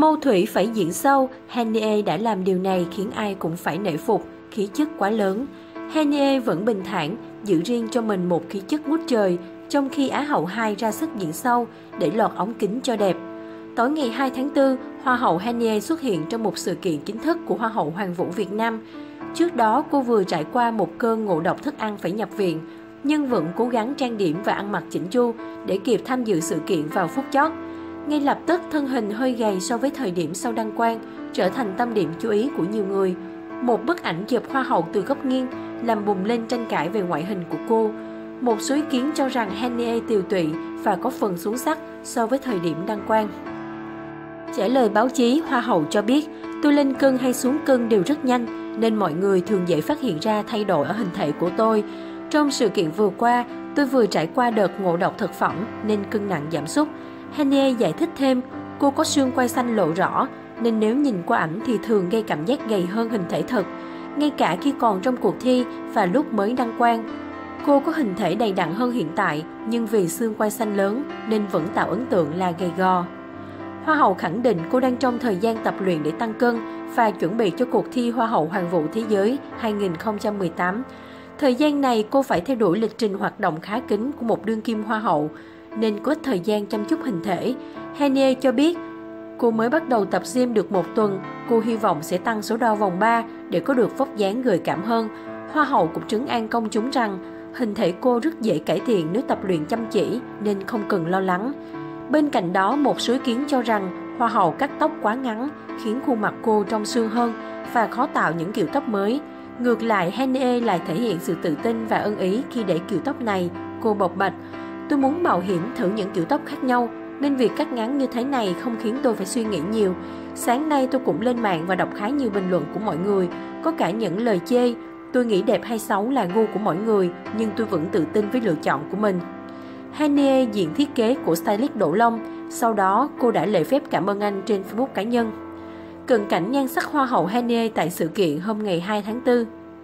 Mâu Thủy phải diễn sâu, Hanie đã làm điều này khiến ai cũng phải nể phục, khí chất quá lớn. Hanie vẫn bình thản, giữ riêng cho mình một khí chất ngút trời, trong khi Á hậu 2 ra sức diễn sâu để lọt ống kính cho đẹp. Tối ngày 2 tháng 4, Hoa hậu Hanie xuất hiện trong một sự kiện chính thức của Hoa hậu Hoàn vũ Việt Nam. Trước đó, cô vừa trải qua một cơn ngộ độc thức ăn phải nhập viện, nhưng vẫn cố gắng trang điểm và ăn mặc chỉnh chu để kịp tham dự sự kiện vào phút chót. Ngay lập tức, thân hình hơi gầy so với thời điểm sau đăng quang, trở thành tâm điểm chú ý của nhiều người. Một bức ảnh chụp Hoa hậu từ góc nghiêng làm bùng lên tranh cãi về ngoại hình của cô. Một số ý kiến cho rằng Hanie tiều tụy và có phần xuống sắc so với thời điểm đăng quang. Trả lời báo chí, Hoa hậu cho biết, tôi lên cân hay xuống cân đều rất nhanh, nên mọi người thường dễ phát hiện ra thay đổi ở hình thể của tôi. Trong sự kiện vừa qua, tôi vừa trải qua đợt ngộ độc thực phẩm nên cân nặng giảm sút. Hanie giải thích thêm, cô có xương quai xanh lộ rõ, nên nếu nhìn qua ảnh thì thường gây cảm giác gầy hơn hình thể thật. Ngay cả khi còn trong cuộc thi và lúc mới đăng quang, cô có hình thể đầy đặn hơn hiện tại, nhưng vì xương quai xanh lớn nên vẫn tạo ấn tượng là gầy gò. Hoa hậu khẳng định cô đang trong thời gian tập luyện để tăng cân và chuẩn bị cho cuộc thi Hoa hậu Hoàn vũ Thế giới 2018. Thời gian này cô phải theo đuổi lịch trình hoạt động khá kín của một đương kim Hoa hậu, nên có ít thời gian chăm chút hình thể. Hanie cho biết, cô mới bắt đầu tập gym được một tuần, cô hy vọng sẽ tăng số đo vòng 3 để có được vóc dáng gợi cảm hơn. Hoa hậu cũng trấn an công chúng rằng hình thể cô rất dễ cải thiện nếu tập luyện chăm chỉ nên không cần lo lắng. Bên cạnh đó, một số ý kiến cho rằng Hoa hậu cắt tóc quá ngắn khiến khuôn mặt cô trong suốt hơn và khó tạo những kiểu tóc mới. Ngược lại, Hanie lại thể hiện sự tự tin và ưng ý khi để kiểu tóc này. Cô bộc bạch, tôi muốn mạo hiểm thử những kiểu tóc khác nhau, nên việc cắt ngắn như thế này không khiến tôi phải suy nghĩ nhiều. Sáng nay tôi cũng lên mạng và đọc khá nhiều bình luận của mọi người, có cả những lời chê. Tôi nghĩ đẹp hay xấu là gu của mỗi người, nhưng tôi vẫn tự tin với lựa chọn của mình. Hanie diện thiết kế của stylist Đỗ Long, sau đó cô đã lễ phép cảm ơn anh trên Facebook cá nhân. Cận cảnh nhan sắc Hoa hậu Hanie tại sự kiện hôm ngày 2 tháng 4.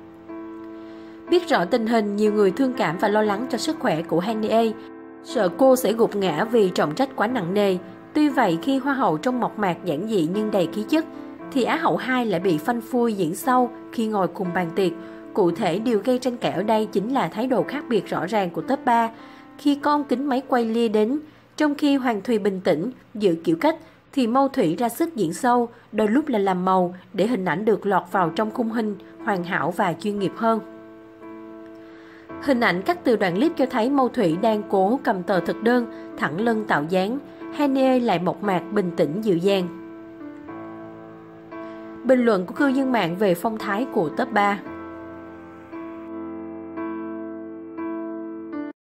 Biết rõ tình hình, nhiều người thương cảm và lo lắng cho sức khỏe của Hanie, sợ cô sẽ gục ngã vì trọng trách quá nặng nề. Tuy vậy, khi Hoa hậu trông mộc mạc giản dị nhưng đầy khí chất, thì Á hậu 2 lại bị phanh phui diễn sâu khi ngồi cùng bàn tiệc. Cụ thể, điều gây tranh cãi ở đây chính là thái độ khác biệt rõ ràng của top 3 khi con kính máy quay lia đến. Trong khi Hoàng Thùy bình tĩnh, giữ kiểu cách, thì Mâu Thủy ra sức diễn sâu, đôi lúc là làm màu để hình ảnh được lọt vào trong khung hình hoàn hảo và chuyên nghiệp hơn. Hình ảnh cắt từ đoạn clip cho thấy Mâu Thủy đang cố cầm tờ thực đơn, thẳng lưng tạo dáng. Hanie lại mộc mạc, bình tĩnh, dịu dàng. Bình luận của cư dân mạng về phong thái của top 3.